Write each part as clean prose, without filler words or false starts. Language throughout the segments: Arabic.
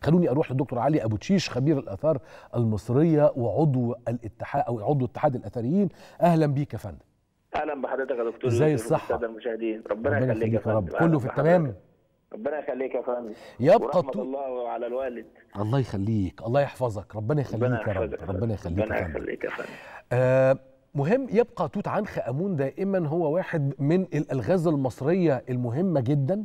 خلوني اروح للدكتور علي ابو تشيش، خبير الاثار المصريه وعضو الاتحاد او عضو اتحاد الاثريين. اهلا بيك يا فندم. اهلا بحضرتك يا دكتور ازاي يوسف الصحه؟ والساده المشاهدين. ربنا يخليك يا يا رب. فندم. كله في التمام؟ ربنا يخليك يا فندم. يبقى ورحمه الله على الوالد. الله يخليك، الله يحفظك، ربنا يخليك يا رب. ربنا يخليك ربنا يخليك يا فندم. مهم. يبقى توت عنخ آمون دائما هو واحد من الألغاز المصرية المهمة جدا.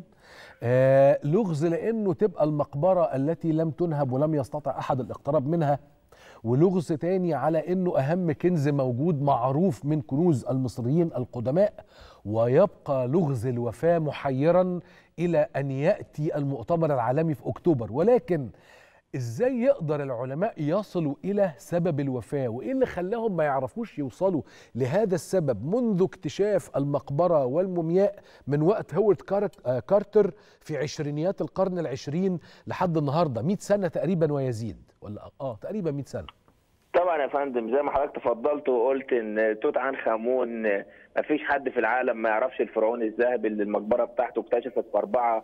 لغز لأنه تبقى المقبرة التي لم تنهب ولم يستطع أحد الاقتراب منها، ولغز تاني على أنه أهم كنز موجود معروف من كنوز المصريين القدماء. ويبقى لغز الوفاة محيرا إلى أن يأتي المؤتمر العالمي في أكتوبر. ولكن ازاي يقدر العلماء يصلوا الى سبب الوفاة، وايه اللي خلاهم ما يعرفوش يوصلوا لهذا السبب منذ اكتشاف المقبرة والمومياء من وقت هوارد كارتر في عشرينيات القرن العشرين لحد النهاردة؟ 100 سنة تقريبا ويزيد، ولا تقريبا 100 سنة. طبعا يا فندم، زي ما حضرتك تفضلت وقلت ان توت عنخ آمون ما فيش حد في العالم ما يعرفش الفرعون الذهبي اللي المقبرة بتاعته اكتشفت في 4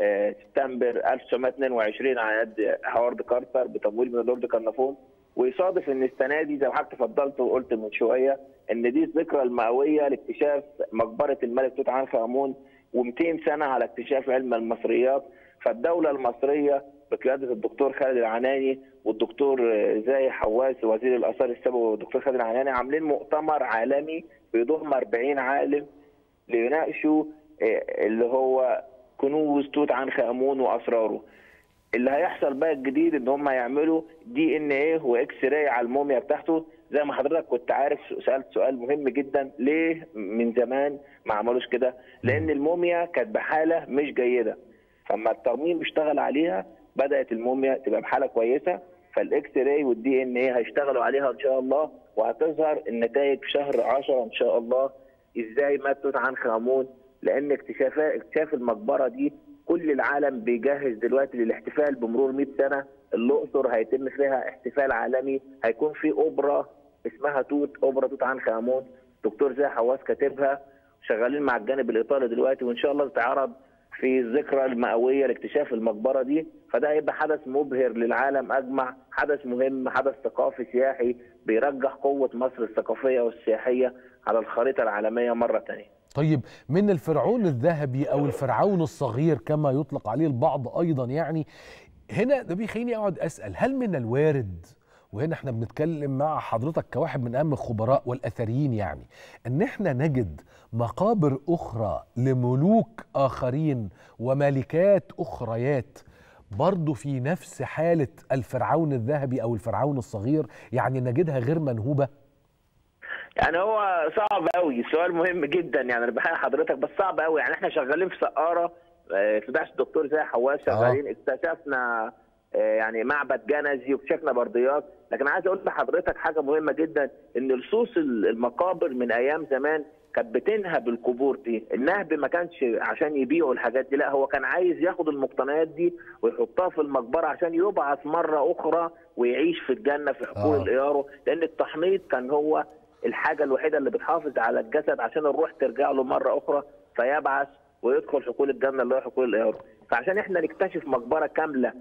سبتمبر 1922 على يد هوارد كارتر بتمويل من اللورد كارنافون. ويصادف ان السنه دي زي ما حضرتك تفضلت وقلت من شويه ان دي الذكرى المئويه لاكتشاف مقبره الملك توت عنخ آمون، و200 سنه على اكتشاف علم المصريات. فالدوله المصريه بقياده الدكتور خالد العناني والدكتور زاهي حواس وزير الاثار السابق والدكتور خالد العناني عاملين مؤتمر عالمي بيضم 40 عالم ليناقشوا اللي هو كنوز توت عنخ آمون واسراره. اللي هيحصل بقى الجديد ان هم هيعملوا DNA واكس راي على الموميا بتاعته. زي ما حضرتك كنت عارف سالت سؤال مهم جدا، ليه من زمان ما عملوش كده؟ لان الموميا كانت بحاله مش جيده، فلما الترميم اشتغل عليها بدات الموميا تبقى بحاله كويسه. فالاكس راي والDNA هيشتغلوا عليها ان شاء الله، وهتظهر النتائج في شهر 10 ان شاء الله ازاي مات توت عنخ آمون. لان اكتشاف المقبره دي كل العالم بيجهز دلوقتي للاحتفال بمرور 100 سنه. الاقصر هيتم فيها احتفال عالمي، هيكون في اوبرا اسمها اوبرا توت عنخ آمون. دكتور زاهي حواس كاتبها، شغالين مع الجانب الايطالي دلوقتي، وان شاء الله تتعرض في الذكرى المئويه لاكتشاف المقبره دي. فده هيبقى حدث مبهر للعالم اجمع، حدث مهم، حدث ثقافي سياحي بيرجح قوه مصر الثقافيه والسياحيه على الخريطه العالميه مره ثانيه. طيب، من الفرعون الذهبي او الفرعون الصغير كما يطلق عليه البعض ايضا، يعني هنا ده بيخليني اقعد اسال، هل من الوارد، وهنا احنا بنتكلم مع حضرتك كواحد من اهم الخبراء والاثريين، يعني ان احنا نجد مقابر اخرى لملوك اخرين وملكات اخريات برضه في نفس حاله الفرعون الذهبي او الفرعون الصغير، يعني نجدها غير منهوبه؟ يعني هو صعب قوي، السؤال مهم جدا، يعني انا بحيي حضرتك، بس صعب قوي. يعني احنا شغالين في سقاره في بعثه الدكتور زاهي حواس، شغالين اكتشفنا يعني معبد جنزي واكتشفنا برديات. لكن عايز اقول لحضرتك حاجه مهمه جدا، ان لصوص المقابر من ايام زمان كانت بتنهب القبور دي. النهب ما كانش عشان يبيعوا الحاجات دي، لا، هو كان عايز ياخد المقتنيات دي ويحطها في المقبره عشان يبعث مره اخرى ويعيش في الجنه في حقول الإيارو. لان التحنيط كان هو الحاجه الوحيده اللي بتحافظ على الجسد عشان الروح ترجع له مره اخرى فيبعث ويدخل حقول الجنه اللي هو حقول الإيارو. فعشان احنا نكتشف مقبره كامله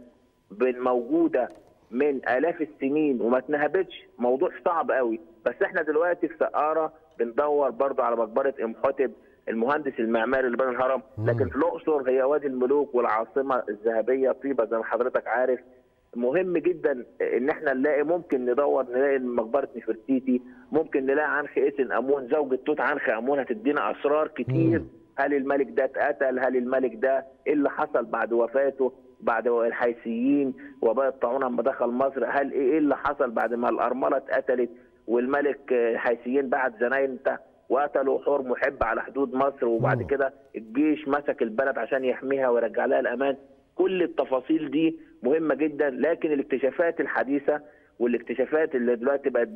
موجوده من آلاف السنين وما اتنهبتش موضوع صعب قوي. بس احنا دلوقتي في سقاره بندور برضو على مقبره إمحوتب المهندس المعماري اللي بنى الهرم. لكن في الأقصر هي وادي الملوك والعاصمه الذهبيه طيبه زي ما حضرتك عارف. مهم جدا ان احنا ممكن نلاقي مقبره نفرتيتي، ممكن نلاقي عنخ إيسن آمون زوجة توت عنخ آمون، هتدينا اسرار كتير. هل الملك ده اتقتل؟ هل الملك ده ايه اللي حصل بعد وفاته؟ بعد الحيثيين وباء الطاعون لما دخل مصر، هل ايه اللي حصل بعد ما الارمله اتقتلت والملك الحيثيين بعت زناينته وقتلوا حور محب على حدود مصر، وبعد كده الجيش مسك البلد عشان يحميها ويرجع لها الامان؟ كل التفاصيل دي مهمه جدا. لكن الاكتشافات الحديثه والاكتشافات اللي دلوقتي بقت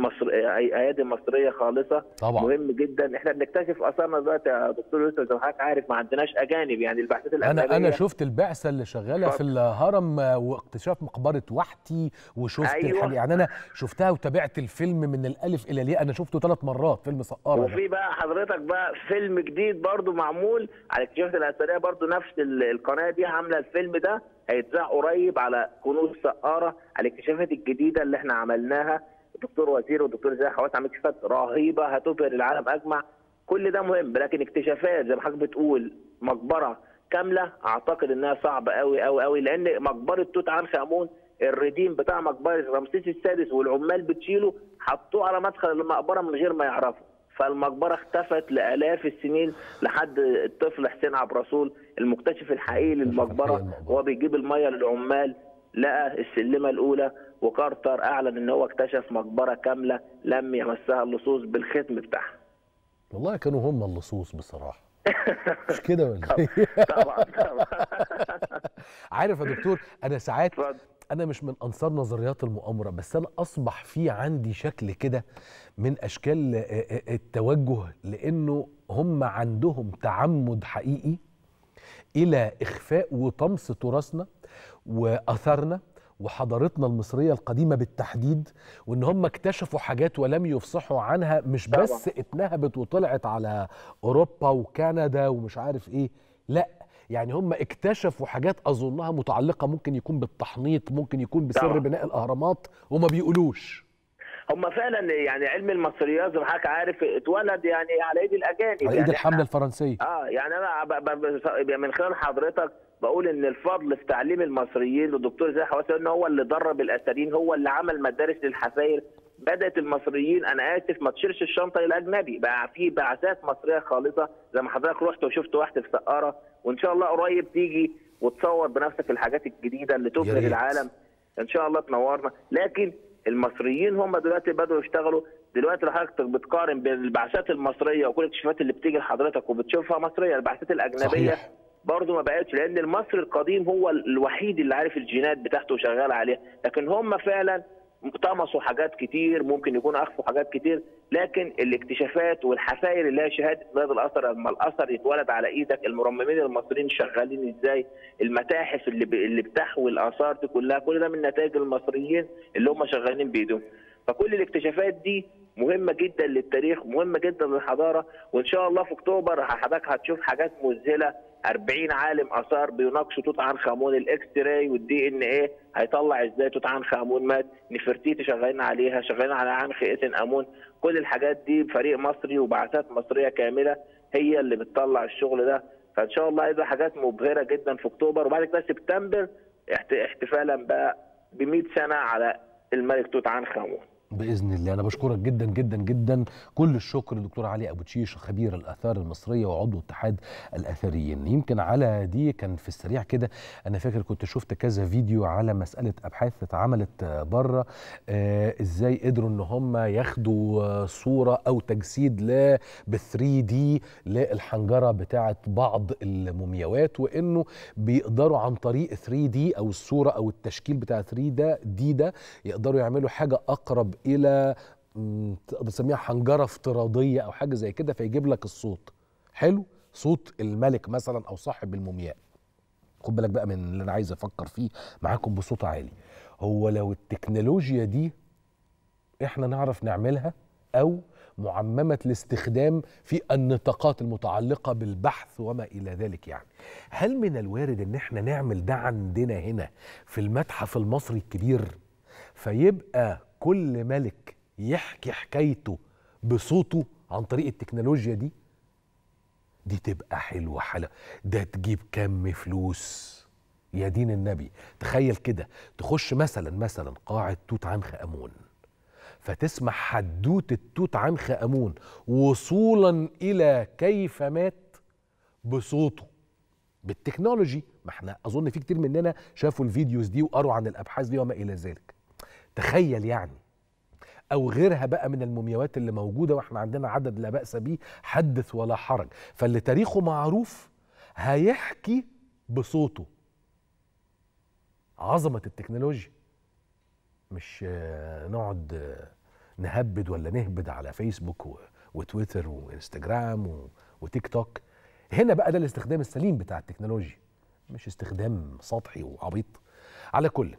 ايادي مصريه خالصه طبعا مهم جدا. احنا بنكتشف اثارنا دلوقتي يا دكتور يوسف زي ما حضرتك عارف، ما عندناش اجانب، يعني البعثات الاجنبيه. انا شفت البعثه اللي شغاله في الهرم واكتشاف مقبره وحتي، وشفت يعني انا شفتها وتابعت الفيلم من الالف الى الياء. انا شفته 3 مرات، فيلم سقاره. وفي بقى حضرتك بقى فيلم جديد برضو معمول على الاكتشافات الاثريه، برضو نفس القناه دي عامله الفيلم ده، هيتذاع قريب على كنوز سقاره، على الاكتشافات الجديده اللي احنا عملناها. الدكتور وزير والدكتور زاهي حواس عمل اكتشافات رهيبه هتبهر العالم اجمع. كل ده مهم، لكن اكتشافات زي ما حضرتك بتقول مقبره كامله اعتقد انها صعبه قوي قوي قوي، لان مقبره توت عنخ امون الرديم بتاع مقبره رمسيس السادس والعمال بتشيله حطوه على مدخل المقبره من غير ما يعرفوا، فالمقبره اختفت لالاف السنين لحد الطفل حسين عبد الرسول المكتشف الحقيقي للمقبره وهو بيجيب الميه للعمال لقى السلمه الاولى، وكارتر اعلن ان هو اكتشف مقبره كامله لم يمسها اللصوص بالختم بتاعها. والله كانوا هم اللصوص بصراحه. مش كده ولا ايه؟ طبعا طبعا. عارف يا دكتور، انا ساعات اتفضل. انا مش من انصار نظريات المؤامره، بس انا اصبح في عندي شكل كده من اشكال التوجه، لانه هم عندهم تعمد حقيقي الى اخفاء وطمس تراثنا واثارنا وحضارتنا المصريه القديمه بالتحديد، وان هم اكتشفوا حاجات ولم يفصحوا عنها، مش بس اتنهبت وطلعت على اوروبا وكندا ومش عارف ايه، لا يعني هم اكتشفوا حاجات اظنها متعلقه ممكن يكون بالتحنيط، ممكن يكون بسر بناء الاهرامات وما بيقولوش. هم فعلا يعني علم المصريات زي ما حضرتك عارف اتولد يعني على ايد الاجانب، على ايد الحمله الفرنسيه. يعني انا من خلال حضرتك بقول ان الفضل في تعليم المصريين والدكتور زاهي حواس ان هو اللي درب الاثريين، هو اللي عمل مدارس للحفاير. بدات المصريين، انا اسف ما تشيلش الشنطه للاجنبي، بقى في بعثات مصريه خالصه زي ما حضرتك رحت وشفت واحده في سقاره، وان شاء الله قريب تيجي وتصور بنفسك الحاجات الجديده اللي تبهر العالم ان شاء الله تنورنا. لكن المصريين هم دلوقتي بدأوا يشتغلوا. دلوقتي لو حضرتك بتقارن بين البعثات المصريه وكل الاكتشافات اللي بتيجي لحضرتك وبتشوفها مصريه، البعثات الاجنبيه صحيح. برضه ما بقتش، لان المصري القديم هو الوحيد اللي عارف الجينات بتاعته وشغال عليها، لكن هم فعلا طمسوا حاجات كتير، ممكن يكونوا اخفوا حاجات كتير، لكن الاكتشافات والحفاير اللي هي شهاده بلاد الاثر، لما الاثر يتولد على ايدك، المرممين المصريين شغالين ازاي، المتاحف اللي بتحوي الاثار دي كلها، كل ده من نتائج المصريين اللي هم شغالين بايدهم. فكل الاكتشافات دي مهمه جدا للتاريخ، مهمه جدا للحضاره، وان شاء الله في اكتوبر حضرتك هتشوف حاجات مذهله. 40 عالم اثار بيناقشوا توت عنخ امون، الاكس راي والدي ان ايه هيطلع ازاي توت عنخ امون مات، نفرتيتي شغالين عليها، شغالين على عنخ اتن امون، كل الحاجات دي بفريق مصري وبعثات مصريه كامله هي اللي بتطلع الشغل ده. فان شاء الله هيبقى حاجات مبهره جدا في اكتوبر، وبعد كده سبتمبر احتفالا بقى ب 100 سنه على الملك توت عنخ امون باذن الله. انا بشكرك جدا جدا جدا، كل الشكر للدكتور علي ابو تشيش خبير الاثار المصريه وعضو اتحاد الاثريين. يمكن على دي كان في السريع كده، انا فاكر كنت شفت كذا فيديو على مساله ابحاث اتعملت بره، ازاي قدروا ان هم ياخدوا صوره او تجسيد ب 3 دي للحنجره بتاعه بعض المومياوات، وانه بيقدروا عن طريق 3 دي او الصوره او التشكيل بتاع 3 ده يقدروا يعملوا حاجه اقرب الى تقدر تسميها حنجره افتراضيه او حاجه زي كده، فيجيب لك الصوت حلو، صوت الملك مثلا او صاحب المومياء. خد بالك بقى من اللي انا عايز افكر فيه معاكم بصوت عالي، هو لو التكنولوجيا دي احنا نعرف نعملها او معممه الاستخدام في النطاقات المتعلقه بالبحث وما الى ذلك، يعني هل من الوارد ان احنا نعمل ده عندنا هنا في المتحف المصري الكبير، فيبقى كل ملك يحكي حكايته بصوته عن طريق التكنولوجيا دي تبقى حلوة ده تجيب كم فلوس يا دين النبي. تخيل كده تخش مثلا قاعة توت عنخ امون، فتسمع حدوتة توت عنخ امون وصولا الى كيف مات بصوته بالتكنولوجي. ما احنا اظن في كتير مننا شافوا الفيديوز دي وقروا عن الابحاث دي وما الى ذلك. تخيل يعني، او غيرها بقى من المومياوات اللي موجوده، واحنا عندنا عدد لا باس به، حدث ولا حرج، فاللي تاريخه معروف هيحكي بصوته. عظمه التكنولوجيا، مش نقعد نهبد ولا نهبد على فيسبوك وتويتر وانستجرام وتيك توك. هنا بقى ده الاستخدام السليم بتاع التكنولوجيا، مش استخدام سطحي وعبيط. على كل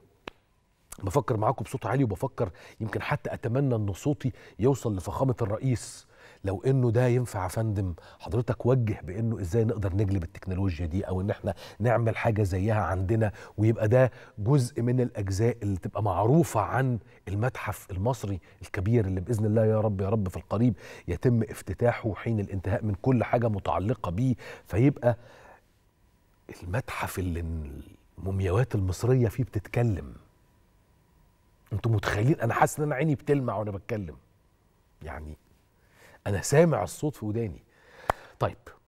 بفكر معاكم بصوت عالي، وبفكر يمكن حتى اتمنى ان صوتي يوصل لفخامه الرئيس لو انه ده ينفع يا فندم حضرتك وجه بانه ازاي نقدر نجلب التكنولوجيا دي، او ان احنا نعمل حاجه زيها عندنا، ويبقى ده جزء من الاجزاء اللي تبقى معروفه عن المتحف المصري الكبير اللي باذن الله يا رب يا رب في القريب يتم افتتاحه حين الانتهاء من كل حاجه متعلقه بيه، فيبقى المتحف اللي المومياوات المصريه فيه بتتكلم. انتوا متخيلين؟ انا حاسس ان انا عيني بتلمع وانا بتكلم، يعني انا سامع الصوت في وداني. طيب